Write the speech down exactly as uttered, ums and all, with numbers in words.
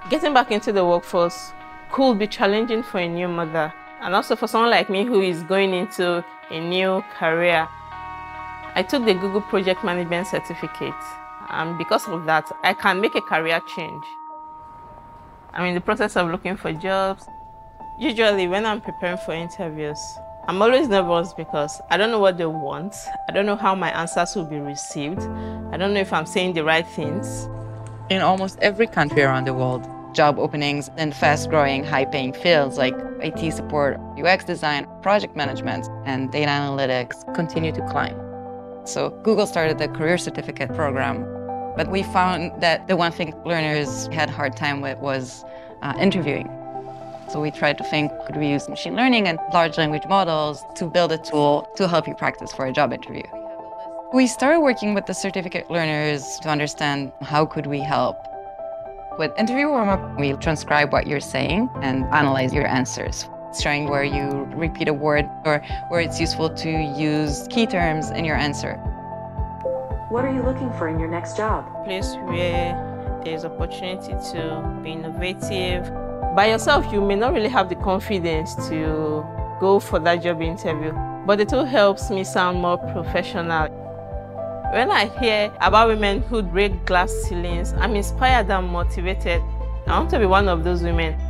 Getting back into the workforce could be challenging for a new mother, and also for someone like me who is going into a new career. I took the Google Project Management Certificate, and because of that, I can make a career change. I'm in the process of looking for jobs. Usually, when I'm preparing for interviews, I'm always nervous because I don't know what they want. I don't know how my answers will be received. I don't know if I'm saying the right things. In almost every country around the world, job openings in fast-growing, high-paying fields like I T support, U X design, project management, and data analytics continue to climb. So Google started the Career Certificate program, but we found that the one thing learners had a hard time with was uh, interviewing. So we tried to think, could we use machine learning and large language models to build a tool to help you practice for a job interview? We started working with the certificate learners to understand how could we help. With Interview Warmup, we transcribe what you're saying and analyze your answers, showing where you repeat a word or where it's useful to use key terms in your answer. What are you looking for in your next job? A place where there's opportunity to be innovative. By yourself, you may not really have the confidence to go for that job interview, but the tool helps me sound more professional. When I hear about women who break glass ceilings, I'm inspired and motivated. I want to be one of those women.